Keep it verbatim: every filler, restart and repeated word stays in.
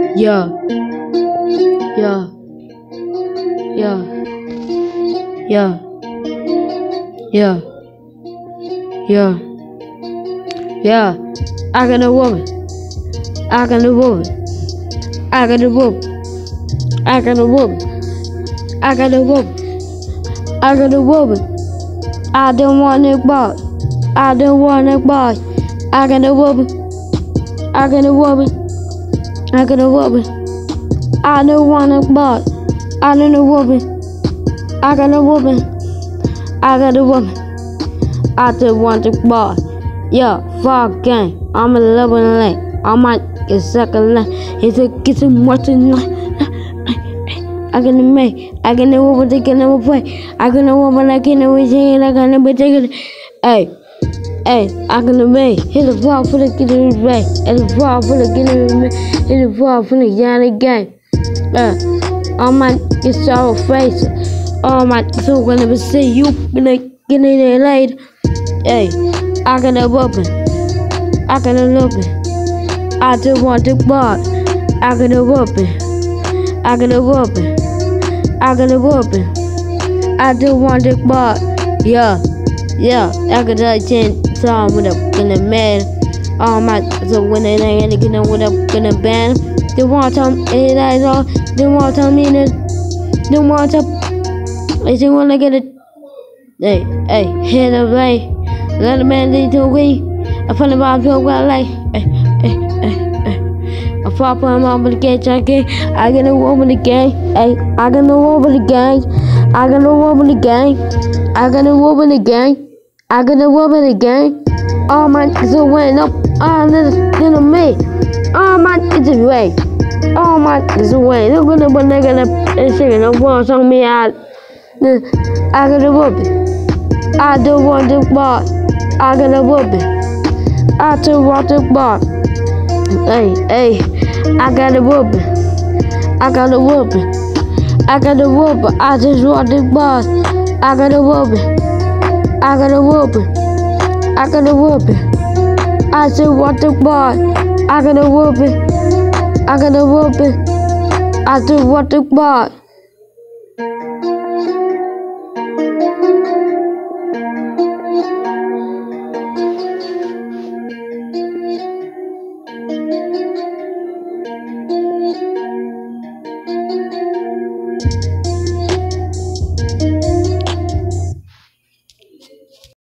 Yeah, yeah, yeah, yeah, yeah, yeah, yeah. I got a woman. I got a woman. I got a woman. I got a woman. I got a woman. I got a woman. I don't want a boy. I don't want a boy. I got a woman. I got a woman. I got a woman. I don't want a boy. I don't a woman. I got a woman. I got a woman. I just want a boy. Yeah, fuck gang. I'm a level lane. I might get second lane. It's a get some more tonight. I can make. I can never what they can never play. I can never what I can never say it. I can never take it. Hey. Hey, I can make. Hit the ball for the kid in the bay. Hit the ball for the kid in the bay. Hit the ball for the Yanni game. Uh, I might get sour face. Oh my, so whenever see you gonna get in there later. Hey, I got a weapon. I got a weapon. I just want the ball. I got a weapon. I got a weapon. I got a weapon. I just want the ball. Yeah, yeah. I got a ten time with a in the man. Oh my, so when they ain't gonna get with a in a band. They want to it is all. They want to mean it. They want to. They just wanna get it. Hey, hey, hit away. Let a man lead to we. I find about to go like. Hey, hey, hey, hey. I pop on my with the gate, I get. I get a woman with the gang. Hey, I got no woman with the gang. I got no woman with the gang. I got a woman with the gang. I got a woman with the gang. All my niggas are waiting up. All niggas gonna me. All my niggas is way. All my niggas are waiting. They're gonna put nigga and singing the words on me out. I got a woman. I don't want the bar. I got a woman. I just want the bar. Hey, hey, I got a woman. I got a woman. I got a woman. I just want the bar. I got a woman. I got a woman. I got a woman. I just want the bar. I got a woman. I got a woman. I just want the bar.